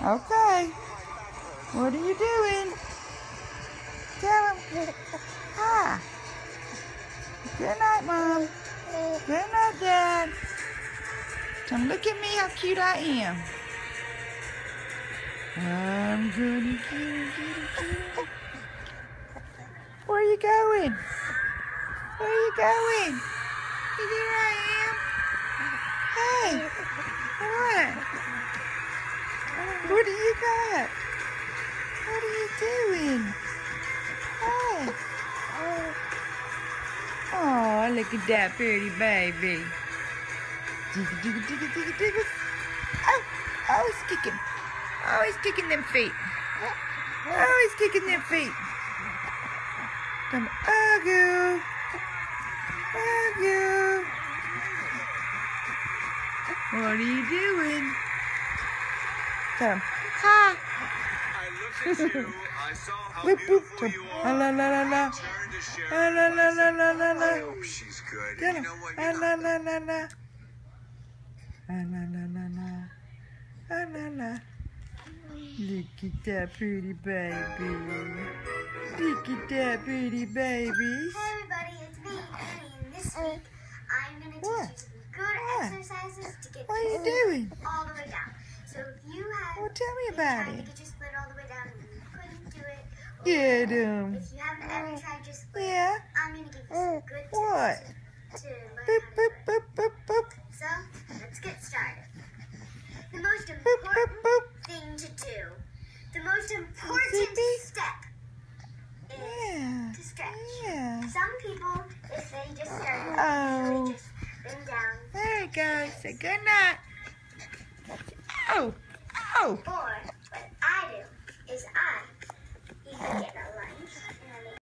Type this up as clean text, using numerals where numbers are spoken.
Okay. What are you doing? Tell him. Hi. Good night, Mom. Good night, Dad. Come look at me how cute I am. I'm gonna get you. Where are you going? Where are you going? Here I am. Hey. What? What do you got? What are you doing? Hey. Oh, look at that pretty baby. Digga, digga, digga, digga, digga. Oh, he's kicking. Oh, he's kicking them feet. Oh, he's kicking them feet. Come, Agu. Agu. What are you doing? Come, hi. I looked at you. I saw how Whoop, whoop. beautiful you La are. la la la la. Turned to share La la la la la la la. I hope she's good. Get You him. know what? La la la la la. La la la la la. La la la. Look at that pretty baby. Look at that pretty baby. Hey everybody, it's me, Annie, and this week I'm going to teach What? you some good What? exercises to get What are you you doing? all the way down. So if you had Well, tell me been about trying it. to get your split all the way down and you couldn't do it, or Get him. if you haven't ever tried your split, Yeah. I'm going to give you some good What? tips to learn Boop, how to boop, do it. boop, boop, boop. So, let's get started. The most Boop, boop, important boop. thing to do, the most important Zippy? step is Yeah. to stretch. Yeah. Some people, if they just start, Oh. usually just bend down, There you go. Say good night. Oh. Oh. or